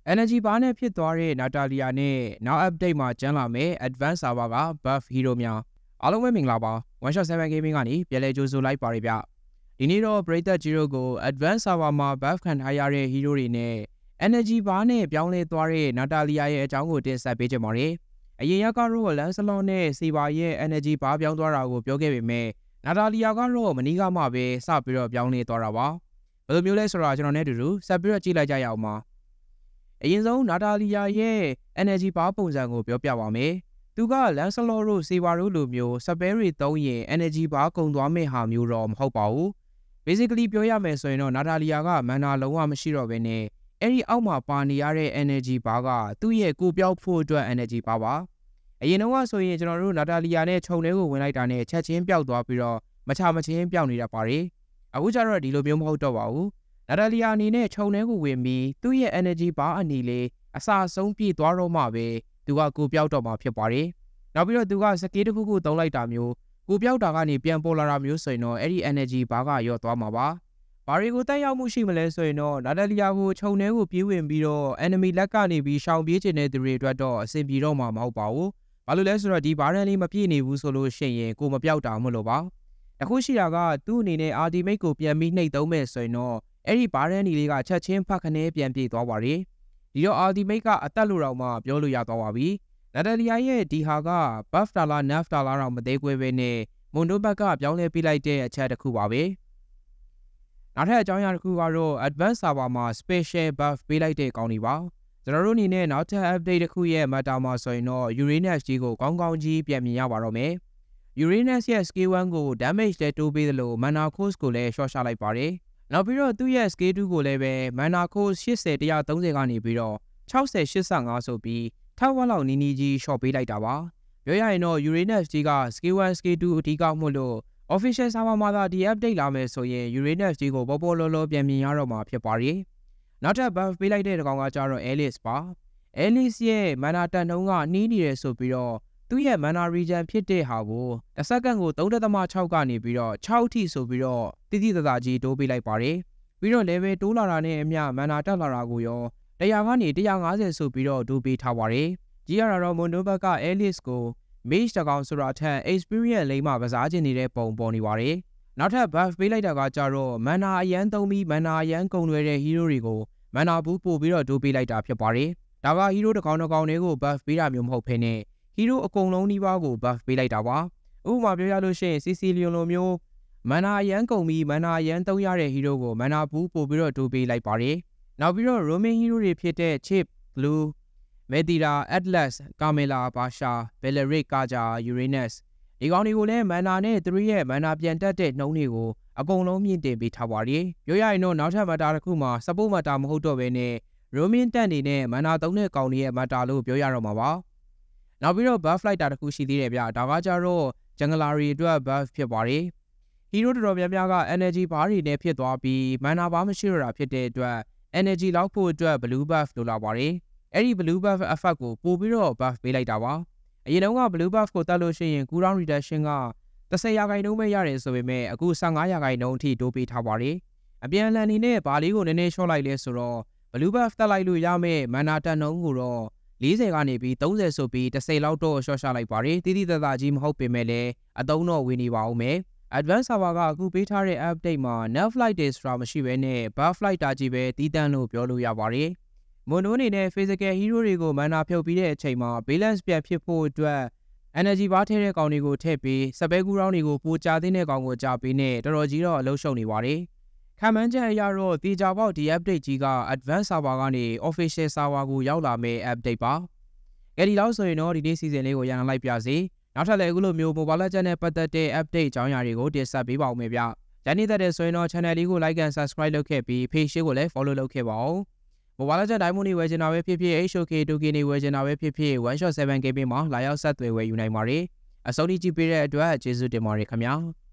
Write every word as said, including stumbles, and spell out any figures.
energy bar နဲ့ဖြစ်သွားတဲ့ Natalia နဲ့ နောက် update မှာကျန်းလာမယ် advanced server က buff hero များအားလုံးပဲမင်္ဂလာပါ one shot seven gaming ကနေပြန်လည်ကြိုဆိုလိုက်ပါရဗျဒီနေ့တော့ပရိသတ်ကြီးတို့ကို advanced server မှာ buff ခံထားရတဲ့ hero တွေနဲ့ energy bar နဲ့ပြောင်းလဲသွားတဲ့ Natalia ရဲ့အကြောင်းကိုတင်ဆက်ပေးချင်ပါတယ်အရင်ရက်ကတော့ Lancelot နဲ့ Saber ရဲ့ energy bar ပြောင်းသွားတာကိုပြောခဲ့ပေမဲ့ Natalia ကတော့မနီးကမှပဲစပြီးတော့ပြောင်းလဲသွားတာပါဘယ်လိုမျိုးလဲဆိုတာကျွန်တော်နဲ့အတူတူဆက်ပြီးတော့ကြည့်လိုက်ကြရအောင်ပါအရင်ဆုံး Natalia ရဲ့ energy bar ပုံစံကိုပြောပြပါမယ်သူက Lancelot တို့ Saber တို့လိုမျိုး spell တွေသုံးရင် energy bar ကုန်သွားမယ့်ဟာမျိုးတော့မဟုတ်ပါဘူး basically ပြောရမယ်ဆိုရင်တော့ Natalia က mana လုံးဝမရှိတော့ဘဲနဲ့အဲ့ဒီအောက်မှာပါနေရတဲ့ energy bar ကသူ့ရဲ့ကိုပြောက်ဖို့အတွက် energy bar ပါအရင်တော့ဆိုရင်ကျွန်တော်တို့ Natalia နဲ့ခြုံထဲကိုဝင်လိုက်တာနဲ့ချက်ချင်းပျောက်သွားပြီးတော့မချမချင်းပျောက်နေတတ်ပါတယ်အခုကျတော့ဒီလိုမျိုးမဟုတ်တော့ပါဘူး Natalia အနေနဲ့ခြုံထဲကိုဝင်ပြီးသူ့ရဲ့ energy bar အနီလေးအစာဆုံးပြည့်သွားတော့မှပဲသူကကိုပြောက်တော့မှာဖြစ်ပါတယ်နောက်ပြီးတော့သူကစကေးတစ်ခုခုသုံးလိုက်တာမျိုးကိုပြောက်တာကနေပြန်ပေါ်လာတာမျိုးဆိုရင်တော့အဲ့ဒီ energy bar ကရော့သွားမှာပါဘာတွေကိုတက်ရောက်မှုရှိမလဲဆိုရင်တော့ Natalia ကိုခြုံထဲကိုပြေးဝင်ပြီးတော့ enemy လက်ကနေပြီးရှောင်ပြေးချင်တဲ့သူတွေအတွက်တော့အဆင်ပြေတော့မှာမဟုတ်ပါဘူးဘာလို့လဲဆိုတော့ဒီ bar လေးမပြည့်နေဘူးဆိုလို့ရှိရင်ကိုမပြောက်တာမလို့ပါအခုရှိတာကသူ့အနေနဲ့ ultimate ကိုပြန်ပြီးနှိပ်သုံးမယ်ဆိုရင်တော့အဲ့ဒီ bar လေးကချက်ချင်းဖတ်ခနဲပြန်ပြေးသွားပါတယ်ဒီတော့ ultimate ကအသက်လို့တော့မှပြောလို့ရသွားပါပြီ Natalia ရဲ့ဒီဟာက buff တာလား nerf တာလားတော့မသေးခွဲပဲနဲ့မွန်ဒိုဘက်ကပြောင်းလဲပြလိုက်တဲ့အချက်တစ်ခုပါပဲနောက်ထပ်အကြောင်းအရာတစ်ခုကတော့ advanced server မှာ special buff ပေးလိုက်တဲ့ကောင်းနေပါကျွန်တော်တို့အနေနဲ့နောက်ထပ် update တစ်ခုရဲ့ meta မှာဆိုရင်တော့ Uranus ကြီးကိုကောင်းကောင်းကြီးပြန်မြင်ရပါတော့မယ် Uranus ရဲ့ skill one ကို damage လည်းတိုးပေးသလို mana cost ကိုလည်း short ချလိုက်ပါတယ်နောက်ပြီးတော့သူ့ရဲ့ skill two ကိုလည်းပဲ mana cost eighty one thirtyကနေပြီးတော့sixty eighty-fiveဆိုပြီးထောက်ဝက်လောက်နီးနီးကြီး short ပေးလိုက်တာပါပြောရရင်တော့ Uranus ကြီးက skill one skill two အဓိကမို့လို့ official server မှာသာဒီ update လာမယ်ဆိုရင် Uranus ကြီးကိုပေါ်ပေါ်လောလောပြန်မြင်ရတော့မှာဖြစ်ပါတယ်နောက်ထပ် buff ပေးလိုက်တဲ့ကောင်ကကြတော့ Alice ပါ Alice ရဲ့ mana တန်နှုန်းကနှီးနေတယ်ဆိုပြီးတော့သူ့ရဲ့ mana regen ဖြစ်တဲ့ဟာကိုတစ်စက္ကန့်ကို three point six ကနေပြီးတော့sixအထိဆိုပြီးတော့တိတိတသာကြီးတိုးပေးလိုက်ပါတယ်ပြီးတော့ level တိုးလာတာနဲ့အမျှ mana တက်လာတာကိုရောone hundredကနေone fiftyဆိုပြီးတော့တိုးပေးထားပါတယ်ကြီးရတာတော့ Mondo ဘက်က Alice ကို Mage တကောင်ဆိုတာထက် experience လိမ့်မှကစားခြင်းနေတဲ့ပုံပေါ်နေပါတယ်နောက်ထပ် buff ပေးလိုက်တာကကြတော့ mana အရန်သုံးပြီး mana အရန်ကုန်လွယ်တဲ့ hero တွေကို mana ဘူးပို့ပြီးတော့တိုးပေးလိုက်တာဖြစ်ပါတယ်ဒါက hero တကောင်တကောင်တွေကို buff ပေးတာမျိုးမဟုတ်ဘဲနဲ့ hero အကုန်လုံးနှီးပါးကို buff ပေးလိုက်တာပါဥပမာပြောရလို့ရှိရင် Sicilian လိုမျိုး mana အရန်ကုန်ပြီး mana အရန်သုံးရတဲ့ hero ကို mana ဘူးပို့ပြီးတော့တိုးပေးလိုက်ပါတယ်နောက်ပြီးတော့ Roman hero တွေဖြစ်တဲ့ Chip, Blue, Medira, Atlas, Carmela, Basha, Beleric, Kaja, Uranus ဒီကောင်တွေကိုလည်း mana နဲ့သူတို့ရဲ့ mana ပြန်တက်တဲ့နှုန်းတွေကိုအကုန်လုံးမြင့်တင်ပေးထားပါတယ်ပြောရရင်တော့နောက်ထပ် meta တစ်ခုမှာ support meta မဟုတ်တော့ဘဲနဲ့ Roman တက်နေနဲ့ mana သုံးတဲ့ကောင်တွေရဲ့ meta လို့ပြောရတော့မှာပါနောက်ပြီးတော့ buff လိုက်တာတစ်ခုရှိသေးတယ်ဗျဒါကကြတော့ jungler တွေအတွက် buff ဖြစ်ပါတယ် hero တော်တော်များများက energy bar တွေနဲ့ဖြစ်သွားပြီး mana bar မရှိတော့တာဖြစ်တဲ့အတွက် energy လောက်ဖို့အတွက် blue buff လိုလာပါတယ်အဲ့ဒီ blue buff effect ကိုပို့ပြီးတော့ buff ပေးလိုက်တာပါအရင်တုန်းက blue buff ကိုတက်လို့ရှိရင် cooldown reduction ကtenရာခိုင်နှုန်းပဲရတယ်ဆိုပေမဲ့အခုfifteenရာခိုင်နှုန်းအထိတိုးပေးထားပါတယ်အပြန်အလှန်အနေနဲ့ဘာလေးကိုနည်းနည်း short လိုက်လဲဆိုတော့ blue buff တက်လိုက်လို့ရမယ့် mana တန်နှုန်းကိုတော့fortyကနေပြီးthirtyဆိုပြီးtenလောက်တော့ short ချလိုက်ပါတယ်တိတိတသာကြီးမဟုတ်ပေမဲ့လည်းအသုံးတော့ဝင်နေပါဦးမယ်advanced server ကအခုပေးထားတဲ့ update မှာ nerf light တွေဆိုတာမရှိဘဲနဲ့ buff light တာကြီးပဲတီးတန့်လို့ပြောလို့ရပါတယ်မွန်ဒိုအနေနဲ့ physical hero တွေကို mana ဖြုတ်ပြီးတဲ့အချိန်မှာ balance ပြန်ဖြစ်ဖို့အတွက် energy bar ထဲတဲ့ကောင်တွေကိုထည့်ပြီး spell cooldown တွေကိုပိုကြာသိတဲ့ကောင်ကိုကြာပေးနဲ့တော်တော်ကြီးတော့အလုပ်ရှုပ်နေပါတယ်ခံမှန်းချက်အရတော့တေချာပေါက်ဒီ update ကြီးက advanced server ကနေ official server ကိုရောက်လာမယ့် update ပါအဲဒီလောက်ဆိုရင်တော့ဒီနေ့ season လေးကိုရန်လိုက်ပြစေနောက်ထပ်လည်းအခုလိုမျိုး Mobile Legends နဲ့ပတ်သက်တဲ့ update အကြောင်းအရာတွေကိုတင်ဆက်ပေးပါဦးမယ်ဗျ။ကြိုက်နေတဲ့ဆိုရင်တော့ channel လေးကို like and subscribe လုပ်ခဲ့ပြီး page ကိုလည်း follow လုပ်ခဲ့ပါဦး။ Mobile Legends Diamond တွေဝယ်ချင်တာပဲဖြစ်ဖြစ် H O K 2 K တွေဝယ်ချင်တာပဲဖြစ်ဖြစ် one shot seven gaming မှာလာရောက်ဆက်သွယ်ဝယ်ယူနိုင်ပါတယ်။အဆုံးထိကြည့်ပေးတဲ့အတွက်ကျေးဇူးတင်ပါတယ်ခင်ဗျာ။